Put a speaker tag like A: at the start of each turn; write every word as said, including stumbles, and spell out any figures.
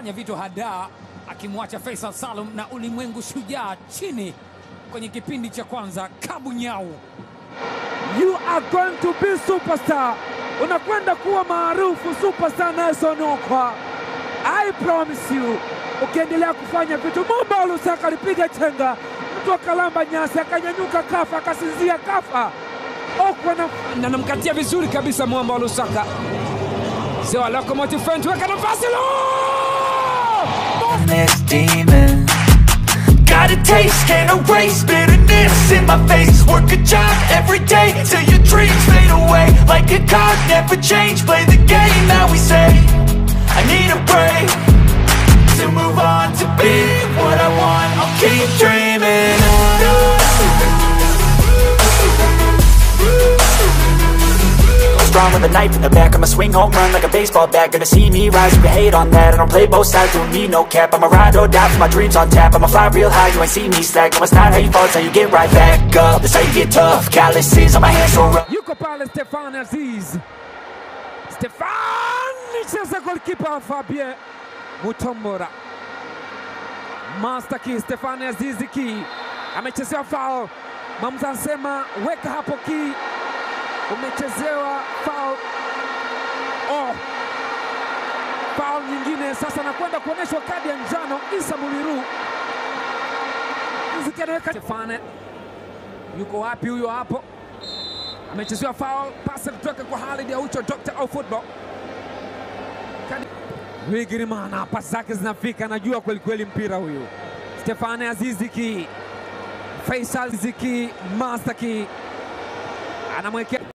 A: Fanya vitu hadaa akimwacha Faisal Salum na Ulimwengu Shujaa chini kwenye kipindi cha kwanza. Kabunyau,
B: you are going to be superstar. Unakwenda kuwa maarufu superstar Nelson Okwa. I promise you. Ukiendelea kufanya vitu. Mwamba Lusaka alipiga chenga, mtu akalamba nyasi, akanyanyuka kafa, akasinzia kafa. Okwa na
C: na namkatia vizuri kabisa Mwamba Lusaka. Sio Locomotive Front, weka nafasi lo!
D: This demon got a taste, can't erase bitterness in my face. Work a job every day till your dreams fade away. Like a card, never change, play the game that we say. I need a break to move on, to be what I want. I'll keep dreaming. Strong with a knife in the back, I'ma swing home run like a baseball bat. Gonna see me rise, you can hate on that. I don't play both sides, doing me no cap. I'ma ride or die for my dreams on tap. I'ma fly real high, you ain't see me slack. No, it's not how you fall, it's how you get right back up. That's how you get tough, calluses on my hands so rough.
B: yuko pale Stefan Aziz. Stefan nicheza goalkeeper Fabien Mutombora. Master key Stefan Aziz key amechezewa foul. Mamza anasema weka hapo key. Umechezewa foul. Oh, foul nyingine. Sasa nakwenda kuoneshwa kadi ya njano Isa Muliru. Zikanaweka Stefane. Yuko wapi huyo hapo? Amechezewa foul. Pasi kutoka kwa Khalid Aucho, Doctor of Football. Kadi Wigirimana, pasi zake zinafika, najua kweli kweli mpira huyu. Stefane Aziziki, Faisal Ziki, Master Key anamwekea